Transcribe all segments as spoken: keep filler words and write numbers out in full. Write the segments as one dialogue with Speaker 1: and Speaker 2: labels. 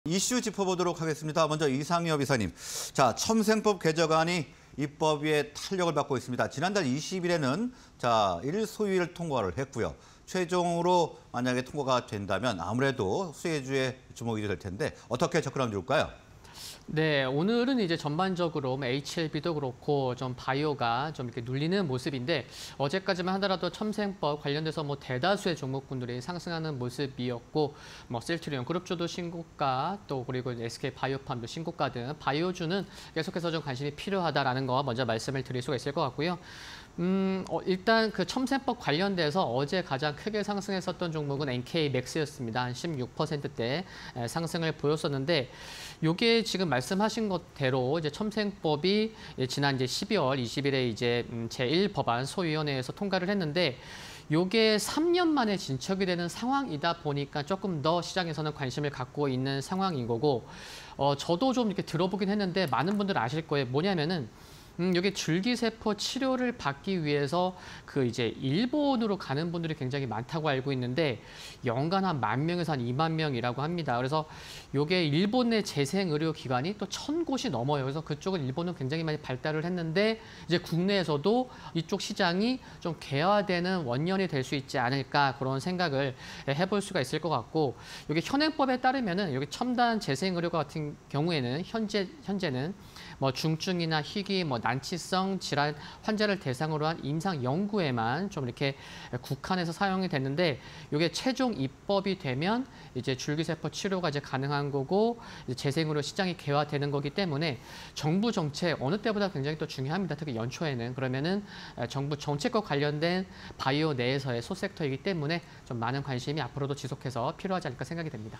Speaker 1: 이슈 짚어보도록 하겠습니다. 먼저 이상엽 이사님. 자, 첨생법 개정안이 입법위에 탄력을 받고 있습니다. 지난달 이십 일에는 자, 일 소위를 통과를 했고요. 최종으로 만약에 통과가 된다면 아무래도 수혜주에 주목이 될 텐데 어떻게 접근하면 좋을까요?
Speaker 2: 네, 오늘은 이제 전반적으로 에이치엘비도 그렇고 좀 바이오가 좀 이렇게 눌리는 모습인데 어제까지만 하더라도 첨생법 관련돼서 뭐 대다수의 종목군들이 상승하는 모습이었고 뭐 셀트리온 그룹주도 신고가 또 그리고 에스케이 바이오팜도 신고가 등 바이오주는 계속해서 좀 관심이 필요하다라는 거 먼저 말씀을 드릴 수가 있을 것 같고요. 음, 어, 일단 그 첨생법 관련돼서 어제 가장 크게 상승했었던 종목은 엔케이맥스였습니다. 한 십육 퍼센트대 상승을 보였었는데, 요게 지금 말씀하신 것대로 이제 첨생법이 지난 이제 십이월 이십일에 이제 제일 법안 소위원회에서 통과를 했는데, 요게 삼 년 만에 진척이 되는 상황이다 보니까 조금 더 시장에서는 관심을 갖고 있는 상황인 거고, 어, 저도 좀 이렇게 들어보긴 했는데 많은 분들 아실 거예요. 뭐냐면은 음, 여기 줄기세포 치료를 받기 위해서 그 이제 일본으로 가는 분들이 굉장히 많다고 알고 있는데 연간 한 만 명에서 한 이만 명이라고 합니다. 그래서 요게 일본 내 재생의료기관이 또 천 곳이 넘어요. 그래서 그쪽은 일본은 굉장히 많이 발달을 했는데 이제 국내에서도 이쪽 시장이 좀 개화되는 원년이 될 수 있지 않을까 그런 생각을 해볼 수가 있을 것 같고, 요게 현행법에 따르면은 여기 첨단 재생의료가 같은 경우에는 현재 현재는 뭐 중증이나 희귀, 뭐 난치성 질환 환자를 대상으로 한 임상 연구에만 좀 이렇게 국한해서 사용이 됐는데, 이게 최종 입법이 되면 이제 줄기세포 치료가 이제 가능한 거고 이제 재생의료 시장이 개화되는 거기 때문에 정부 정책 어느 때보다 굉장히 또 중요합니다. 특히 연초에는 그러면은 정부 정책과 관련된 바이오 내에서의 소섹터이기 때문에 좀 많은 관심이 앞으로도 지속해서 필요하지 않을까 생각이 됩니다.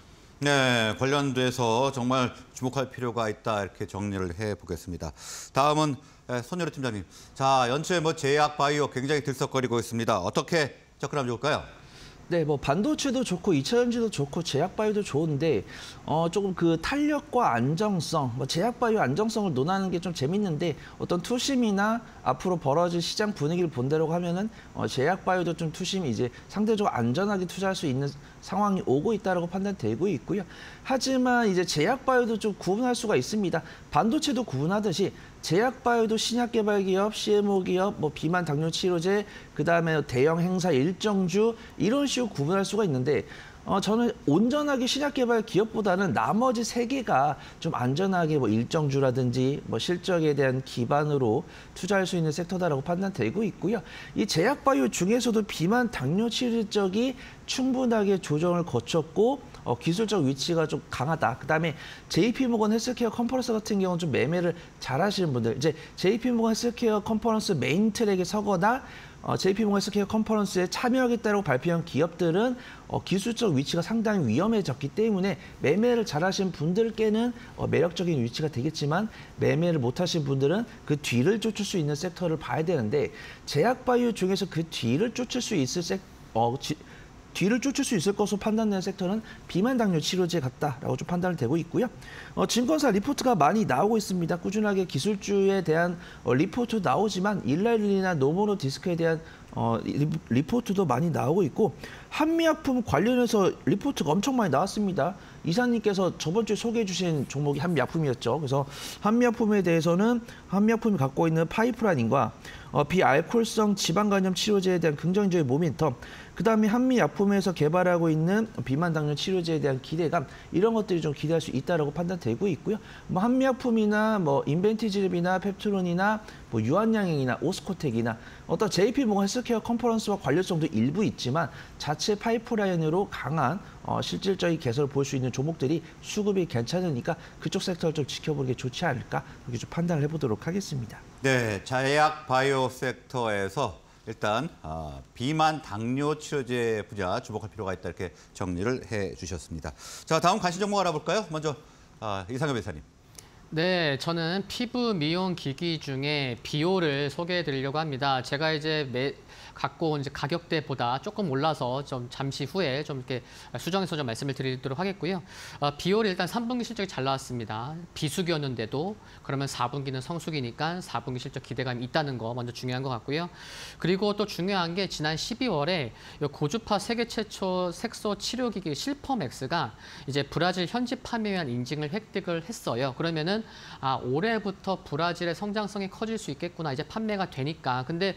Speaker 1: 네, 관련돼서 정말 주목할 필요가 있다 이렇게 정리를 해보겠습니다. 다음은 손여래 팀장님. 자, 연초에 뭐 제약 바이오 굉장히 들썩거리고 있습니다. 어떻게 접근하면 좋을까요?
Speaker 3: 네, 뭐 반도체도 좋고 이차전지도 좋고 제약바이오도 좋은데 어 조금 그 탄력과 안정성, 뭐 제약바이오 안정성을 논하는 게 좀 재밌는데 어떤 투심이나 앞으로 벌어질 시장 분위기를 본다고 하면은 어 제약바이오도 좀 투심이 이제 상대적으로 안전하게 투자할 수 있는 상황이 오고 있다라고 판단되고 있고요. 하지만 이제 제약바이오도 좀 구분할 수가 있습니다. 반도체도 구분하듯이 제약바이오도 신약개발기업, 씨엠오 기업, 뭐 비만 당뇨 치료제, 그다음에 대형 행사 일정주 이런 식으로 구분할 수가 있는데 어, 저는 온전하게 신약개발 기업보다는 나머지 세 개가 좀 안전하게 뭐 일정주라든지 뭐 실적에 대한 기반으로 투자할 수 있는 섹터다라고 판단되고 있고요. 이 제약바이오 중에서도 비만 당뇨 치료 쪽이 충분하게 조정을 거쳤고 어, 기술적 위치가 좀 강하다. 그다음에 제이피모건 헬스케어 컨퍼런스 같은 경우는 좀 매매를 잘하시는 분들, 이제 제이피모건 헬스케어 컨퍼런스 메인 트랙에 서거나 어, 제이피모건 헬스케어 컨퍼런스에 참여하겠다고 발표한 기업들은 어, 기술적 위치가 상당히 위험해졌기 때문에 매매를 잘하신 분들께는 어, 매력적인 위치가 되겠지만 매매를 못하신 분들은 그 뒤를 쫓을 수 있는 섹터를 봐야 되는데, 제약바이오 중에서 그 뒤를 쫓을 수 있을 섹 어, 지, 뒤를 쫓을 수 있을 것으로 판단되는 섹터는 비만 당뇨 치료제 같다라고 좀 판단이 되고 있고요. 어, 증권사 리포트가 많이 나오고 있습니다. 꾸준하게 기술주에 대한 어, 리포트 나오지만 일라일리나 노모노 디스크에 대한 어, 리, 리포트도 많이 나오고 있고, 한미약품 관련해서 리포트가 엄청 많이 나왔습니다. 이사님께서 저번 주에 소개해 주신 종목이 한미약품이었죠. 그래서 한미약품에 대해서는 한미약품이 갖고 있는 파이프라인과 어, 비알코올성 지방간염 치료제에 대한 긍정적인 모멘텀, 그다음에 한미약품에서 개발하고 있는 비만 당뇨 치료제에 대한 기대감, 이런 것들이 좀 기대할 수 있다라고 판단되고 있고요. 뭐 한미약품이나 뭐 인벤티지랩이나 펩트론이나 뭐 유한양행이나 오스코텍이나 어떤 제이피모건 헬스케어 컨퍼런스와 관련성도 일부 있지만 자체 파이프라인으로 강한 어, 실질적인 개선을 볼 수 있는 종목들이 수급이 괜찮으니까 그쪽 섹터를 좀 지켜보는 게 좋지 않을까, 그렇게 좀 판단을 해보도록 하겠습니다.
Speaker 1: 네, 제약 바이오 섹터에서 일단 어, 비만 당뇨 치료제 분야 주목할 필요가 있다 이렇게 정리를 해주셨습니다. 자, 다음 관심 종목 알아볼까요? 먼저 어, 이상엽 회사님.
Speaker 2: 네, 저는 피부 미용 기기 중에 비오를 소개해 드리려고 합니다. 제가 이제 매, 갖고 온 이제 가격대보다 조금 올라서 좀 잠시 후에 좀 이렇게 수정해서 좀 말씀을 드리도록 하겠고요. 어, 비올이 일단 삼 분기 실적이 잘 나왔습니다. 비수기였는데도 그러면 사 분기는 성수기니까 사 분기 실적 기대감이 있다는 거 먼저 중요한 것 같고요. 그리고 또 중요한 게 지난 십이월에 고주파 세계 최초 색소 치료기기 실퍼맥스가 이제 브라질 현지 판매에 의한 인증을 획득을 했어요. 그러면은 아, 올해부터 브라질의 성장성이 커질 수 있겠구나. 이제 판매가 되니까. 근데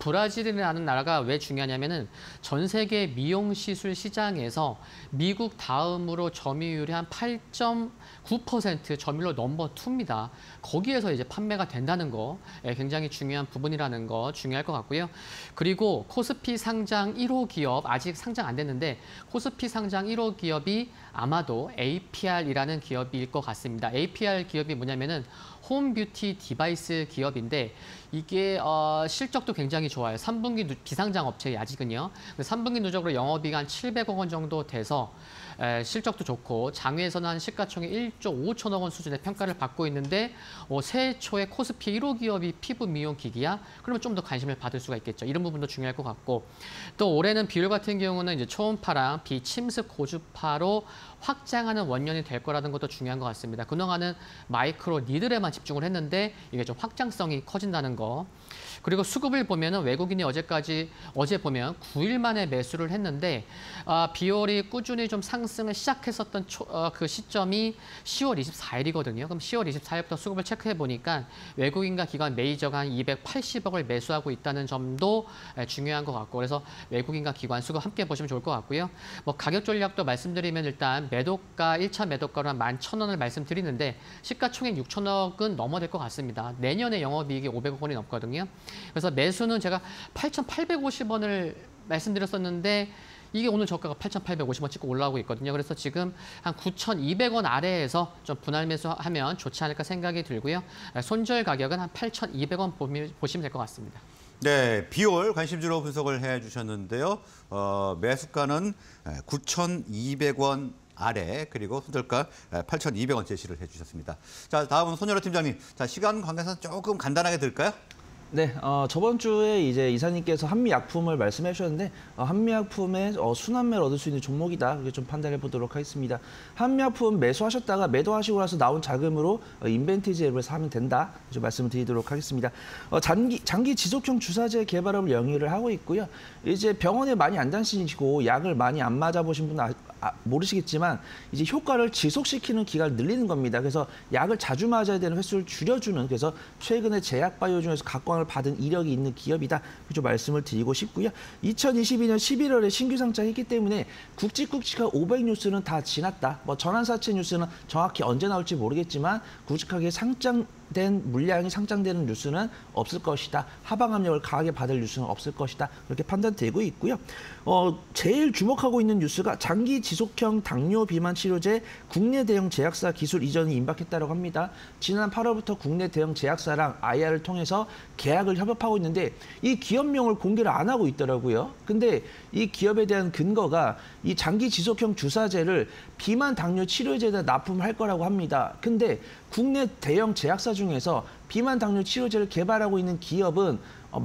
Speaker 2: 브라질이라는 나라가 왜 중요하냐면은 전 세계 미용 시술 시장에서 미국 다음으로 점유율이 한 팔 점 구 퍼센트 점유율 넘버 투입니다. 거기에서 이제 판매가 된다는 거 굉장히 중요한 부분이라는 거 중요할 것 같고요. 그리고 코스피 상장 일 호 기업 아직 상장 안 됐는데 코스피 상장 일 호 기업이 아마도 에이피알이라는 기업일 것 같습니다. 에이피알 기업이 뭐냐면은 홈 뷰티 디바이스 기업인데 이게 어, 실적도 굉장히 좋아요. 삼 분기 누, 비상장 업체에 아직은요. 삼 분기 누적으로 영업이익 한 칠백억 원 정도 돼서 에, 실적도 좋고 장외에서는 한 시가총액 일조 오천억 원 수준의 평가를 받고 있는데 어, 새해 초에 코스피 일 호 기업이 피부 미용 기기야? 그러면 좀 더 관심을 받을 수가 있겠죠. 이런 부분도 중요할 것 같고 또 올해는 비율 같은 경우는 이제 초음파랑 비침습 고주파로 확장하는 원년이 될 거라는 것도 중요한 것 같습니다. 그동안은 마이크로 니들에만 집중을 했는데 이게 좀 확장성이 커진다는 거. 그리고 수급을 보면은 외국인이 어제까지 어제 보면 구 일 만에 매수를 했는데 아, 비율이 꾸준히 좀 상승을 시작했었던 초, 어, 그 시점이 시월 이십사일이거든요. 그럼 시월 이십사일부터 수급을 체크해 보니까 외국인과 기관 메이저가 한 이백팔십억을 매수하고 있다는 점도 중요한 것 같고 그래서 외국인과 기관 수급 함께 보시면 좋을 것 같고요. 뭐 가격 전략도 말씀드리면 일단 매도가 일 차 매도가로 한 만 천 원을 말씀드리는데 시가총액 육천억은 넘어될 것 같습니다. 내년에 영업이익이 오백억 원이 넘거든요. 그래서 매수는 제가 팔천팔백오십 원을 말씀드렸었는데 이게 오늘 저가가 팔천팔백오십 원 찍고 올라오고 있거든요. 그래서 지금 한 구천이백 원 아래에서 좀 분할 매수하면 좋지 않을까 생각이 들고요. 손절 가격은 한 팔천이백 원 보시면 될 것 같습니다.
Speaker 1: 네, 비올 관심주로 분석을 해주셨는데요. 어, 매수가는 구천이백 원 아래 그리고 손절가 팔천이백 원 제시를 해주셨습니다. 자, 다음은 손여라 팀장님. 자, 시간 관계상 조금 간단하게 들을까요?
Speaker 3: 네, 어, 저번 주에 이제 이사님께서 한미약품을 말씀해 주셨는데 어, 한미약품의 어, 순환매를 얻을 수 있는 종목이다. 그렇게 좀 판단해 보도록 하겠습니다. 한미약품 매수하셨다가 매도하시고 나서 나온 자금으로 어, 인벤티지 앱을 사면 된다. 좀 말씀을 드리도록 하겠습니다. 어, 장기, 장기 지속형 주사제 개발업을 영위를 하고 있고요. 이제 병원에 많이 안 다니시고 약을 많이 안 맞아보신 분은 아, 아, 모르시겠지만 이제 효과를 지속시키는 기간을 늘리는 겁니다. 그래서 약을 자주 맞아야 되는 횟수를 줄여주는 그래서 최근에 제약바이오 중에서 각광을 받은 이력이 있는 기업이다. 좀 말씀을 드리고 싶고요. 이천이십이 년 십일월에 신규 상장했기 때문에 굵직굵직한 오백 뉴스는 다 지났다. 뭐 전환사채 뉴스는 정확히 언제 나올지 모르겠지만 굵직하게 상장 된 물량이 상장되는 뉴스는 없을 것이다. 하방 압력을 강하게 받을 뉴스는 없을 것이다. 그렇게 판단되고 있고요. 어, 제일 주목하고 있는 뉴스가 장기 지속형 당뇨 비만 치료제 국내 대형 제약사 기술 이전이 임박했다고 합니다. 지난 팔월부터 국내 대형 제약사랑 아이알을 통해서 계약을 협업하고 있는데 이 기업명을 공개를 안 하고 있더라고요. 근데 이 기업에 대한 근거가 이 장기 지속형 주사제를 비만 당뇨 치료제에다 납품할 거라고 합니다. 근데 국내 대형 제약사 중에서 비만 당뇨 치료제를 개발하고 있는 기업은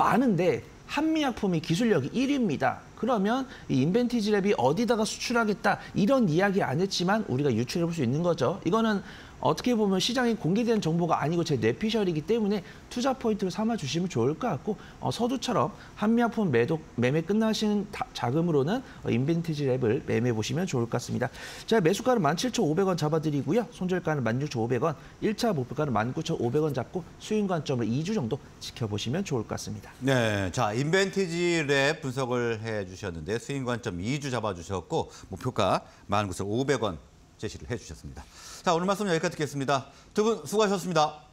Speaker 3: 많은데 한미약품이 기술력이 일 위입니다. 그러면 이 인벤티지랩이 어디다가 수출하겠다 이런 이야기 안 했지만 우리가 유출해 볼 수 있는 거죠. 이거는 어떻게 보면 시장에 공개된 정보가 아니고 제 뇌피셜이기 때문에 투자 포인트로 삼아 주시면 좋을 것 같고 어, 서두처럼 한미약품 매도, 매매 끝나신 다, 자금으로는 어, 인벤티지 랩을 매매해 보시면 좋을 것 같습니다. 자, 매수가는 만 칠천오백 원 잡아드리고요. 손절가는 만 육천오백 원, 일 차 목표가는 만 구천오백 원 잡고 수익 관점을 이 주 정도 지켜보시면 좋을 것 같습니다.
Speaker 1: 네, 자 인벤티지 랩 분석을 해주셨는데 수익 관점 이 주 잡아주셨고 목표가 만 구천오백 원 제시를 해주셨습니다. 자, 오늘 말씀 여기까지 듣겠습니다. 두 분 수고하셨습니다.